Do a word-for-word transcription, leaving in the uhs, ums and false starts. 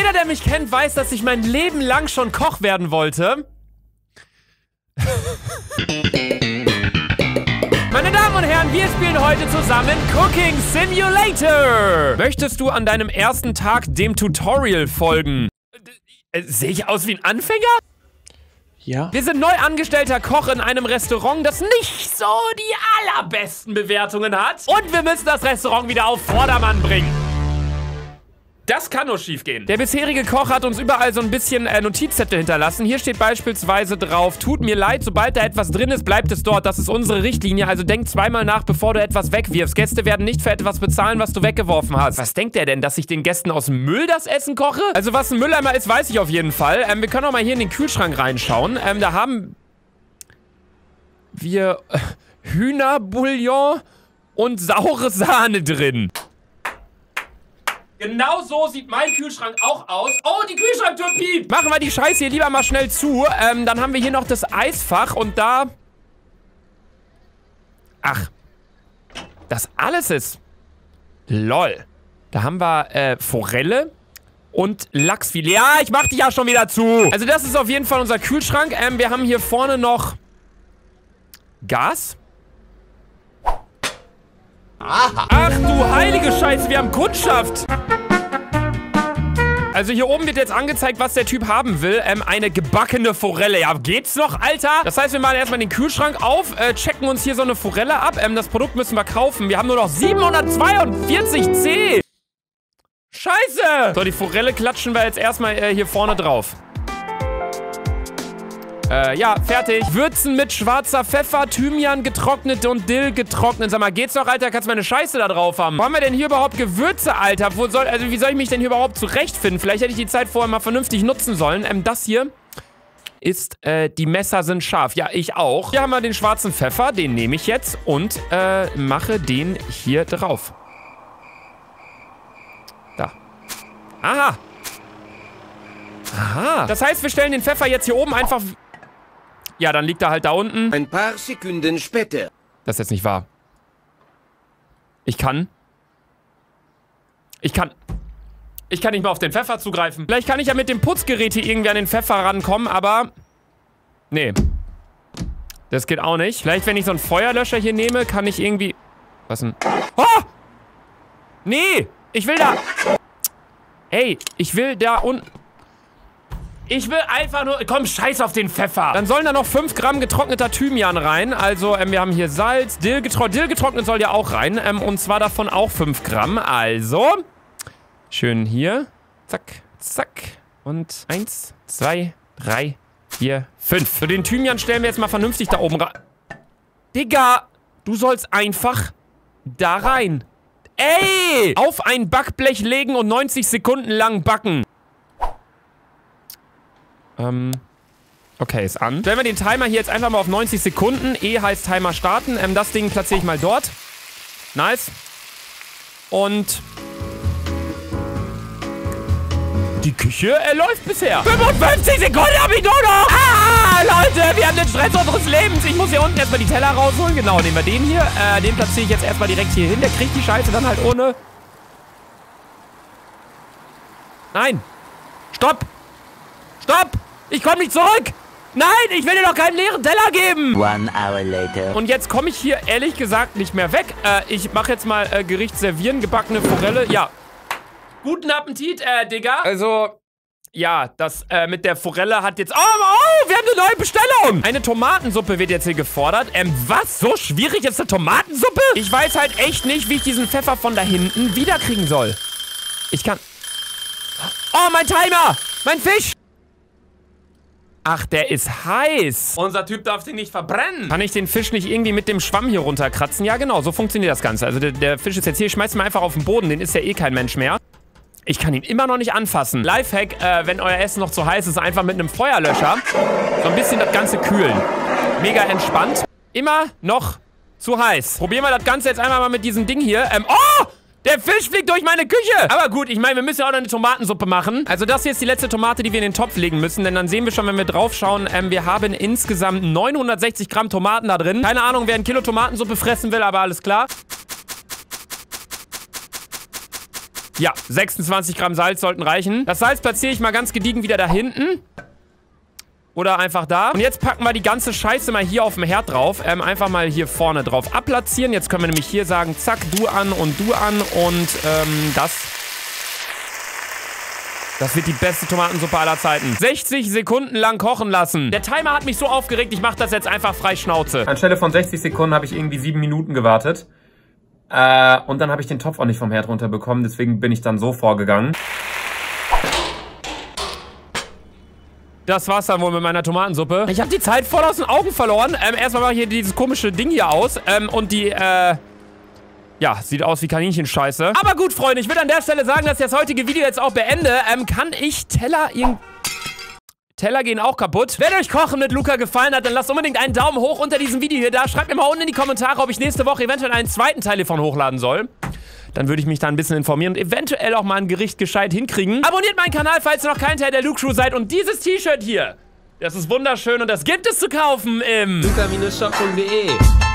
Jeder, der mich kennt, weiß, dass ich mein Leben lang schon Koch werden wollte. Meine Damen und Herren, wir spielen heute zusammen Cooking Simulator. Möchtest du an deinem ersten Tag dem Tutorial folgen? Äh, sehe ich aus wie ein Anfänger? Ja. Wir sind neu angestellter Koch in einem Restaurant, das nicht so die allerbesten Bewertungen hat. Und wir müssen das Restaurant wieder auf Vordermann bringen. Das kann nur schief gehen. Der bisherige Koch hat uns überall so ein bisschen äh, Notizzettel hinterlassen. Hier steht beispielsweise drauf, tut mir leid, sobald da etwas drin ist, bleibt es dort. Das ist unsere Richtlinie, also denk zweimal nach, bevor du etwas wegwirfst. Gäste werden nicht für etwas bezahlen, was du weggeworfen hast. Was denkt er denn, dass ich den Gästen aus dem Müll das Essen koche? Also was ein Mülleimer ist, weiß ich auf jeden Fall. Ähm, wir können auch mal hier in den Kühlschrank reinschauen. Ähm, da haben wir äh, Hühnerbouillon und saure Sahne drin. Genau so sieht mein Kühlschrank auch aus. Oh, die Kühlschranktür piept. Machen wir die Scheiße hier lieber mal schnell zu. Ähm, dann haben wir hier noch das Eisfach und da... Ach. Das alles ist... Lol. Da haben wir äh, Forelle und Lachsfilet. Ja, ich mach die ja schon wieder zu. Also das ist auf jeden Fall unser Kühlschrank. Ähm, wir haben hier vorne noch... Gas. Aha. Ach du heilige Scheiße, wir haben Kundschaft. Also hier oben wird jetzt angezeigt, was der Typ haben will. Ähm, eine gebackene Forelle. Ja, geht's noch, Alter? Das heißt, wir machen erstmal den Kühlschrank auf, äh, checken uns hier so eine Forelle ab. Ähm, das Produkt müssen wir kaufen. Wir haben nur noch siebenhundertzweiundvierzig C. Scheiße. So, die Forelle klatschen wir jetzt erstmal äh, hier vorne drauf. Äh, ja, fertig. Würzen mit schwarzer Pfeffer, Thymian getrocknet und Dill getrocknet. Sag mal, geht's noch, Alter? Kannst du meine Scheiße da drauf haben? Wo haben wir denn hier überhaupt Gewürze, Alter? Wo soll, also wie soll ich mich denn hier überhaupt zurechtfinden? Vielleicht hätte ich die Zeit vorher mal vernünftig nutzen sollen. Ähm, das hier ist, äh, die Messer sind scharf. Ja, ich auch. Hier haben wir den schwarzen Pfeffer. Den nehme ich jetzt und, äh, mache den hier drauf. Da. Aha. Aha. Das heißt, wir stellen den Pfeffer jetzt hier oben einfach... Ja, dann liegt er halt da unten. Ein paar Sekunden später. Das ist jetzt nicht wahr. Ich kann. Ich kann. Ich kann nicht mal auf den Pfeffer zugreifen. Vielleicht kann ich ja mit dem Putzgerät hier irgendwie an den Pfeffer rankommen, aber... Nee. Das geht auch nicht. Vielleicht, wenn ich so einen Feuerlöscher hier nehme, kann ich irgendwie... Was denn? Oh! Nee! Ich will da... Ey, ich will da unten... Ich will einfach nur... Komm, scheiß auf den Pfeffer. Dann sollen da noch fünf Gramm getrockneter Thymian rein. Also, ähm, wir haben hier Salz, Dill getrocknet. Dill getrocknet soll ja auch rein. Ähm, und zwar davon auch fünf Gramm. Also, schön hier. Zack, zack. Und eins, zwei, drei, vier, fünf. So, den Thymian stellen wir jetzt mal vernünftig da oben rein. Digga, du sollst einfach da rein. Ey! Auf ein Backblech legen und neunzig Sekunden lang backen. Ähm, okay, ist an. Stellen wir den Timer hier jetzt einfach mal auf neunzig Sekunden. E heißt Timer starten. Ähm, das Ding platziere ich mal dort. Nice. Und... Die Küche äh, läuft bisher. fünfundfünfzig Sekunden habe ich nur noch. Ah, Leute, wir haben den Stress unseres Lebens. Ich muss hier unten erstmal die Teller rausholen. Genau, nehmen wir den hier. Äh, den platziere ich jetzt erstmal direkt hier hin. Der kriegt die Scheiße dann halt ohne... Nein. Stopp. Stopp. Ich komme nicht zurück! Nein, ich will dir doch keinen leeren Teller geben! One hour later. Und jetzt komme ich hier ehrlich gesagt nicht mehr weg. Äh, ich mache jetzt mal äh, Gericht servieren, gebackene Forelle. Ja. Guten Appetit, äh, Digga. Also, ja, das äh, mit der Forelle hat jetzt... Oh, oh, wir haben eine neue Bestellung! Eine Tomatensuppe wird jetzt hier gefordert. Ähm, was? So schwierig ist eine Tomatensuppe? Ich weiß halt echt nicht, wie ich diesen Pfeffer von da hinten wiederkriegen soll. Ich kann... Oh, mein Timer! Mein Fisch! Ach, der ist heiß. Unser Typ darf den nicht verbrennen. Kann ich den Fisch nicht irgendwie mit dem Schwamm hier runterkratzen? Ja, genau, so funktioniert das Ganze. Also der, der Fisch ist jetzt hier, ich schmeiß ihn mal einfach auf den Boden, den ist ja eh kein Mensch mehr. Ich kann ihn immer noch nicht anfassen. Lifehack, äh, wenn euer Essen noch zu heiß ist, einfach mit einem Feuerlöscher so ein bisschen das Ganze kühlen. Mega entspannt. Immer noch zu heiß. Probieren wir das Ganze jetzt einmal mal mit diesem Ding hier. Ähm, oh! Der Fisch fliegt durch meine Küche. Aber gut, ich meine, wir müssen ja auch noch eine Tomatensuppe machen. Also das hier ist die letzte Tomate, die wir in den Topf legen müssen. Denn dann sehen wir schon, wenn wir drauf schauen, ähm, wir haben insgesamt neunhundertsechzig Gramm Tomaten da drin. Keine Ahnung, wer ein Kilo Tomatensuppe fressen will, aber alles klar. Ja, sechsundzwanzig Gramm Salz sollten reichen. Das Salz platziere ich mal ganz gediegen wieder da hinten. Oder einfach da. Und jetzt packen wir die ganze Scheiße mal hier auf dem Herd drauf. Ähm, einfach mal hier vorne drauf abplatzieren. Jetzt können wir nämlich hier sagen, zack, du an und du an. Und ähm, das... Das wird die beste Tomatensuppe aller Zeiten. sechzig Sekunden lang kochen lassen. Der Timer hat mich so aufgeregt, ich mache das jetzt einfach frei Schnauze. Anstelle von sechzig Sekunden habe ich irgendwie sieben Minuten gewartet. Äh, und dann habe ich den Topf auch nicht vom Herd runterbekommen. Deswegen bin ich dann so vorgegangen. Das war's dann wohl mit meiner Tomatensuppe. Ich habe die Zeit voll aus den Augen verloren. Ähm, erstmal mache ich hier dieses komische Ding hier aus. Ähm, und die, äh... Ja, sieht aus wie Kaninchenscheiße. Aber gut, Freunde, ich würde an der Stelle sagen, dass ich das heutige Video jetzt auch beende. Ähm, kann ich Teller irgend... Teller gehen auch kaputt. Wenn euch Kochen mit Luca gefallen hat, dann lasst unbedingt einen Daumen hoch unter diesem Video hier da. Schreibt mir mal unten in die Kommentare, ob ich nächste Woche eventuell einen zweiten Teil hiervon hochladen soll. Dann würde ich mich da ein bisschen informieren und eventuell auch mal ein Gericht gescheit hinkriegen. Abonniert meinen Kanal, falls ihr noch kein Teil der Loot Crew seid. Und dieses T-Shirt hier, das ist wunderschön und das gibt es zu kaufen im luca Bindestrich shop punkt de.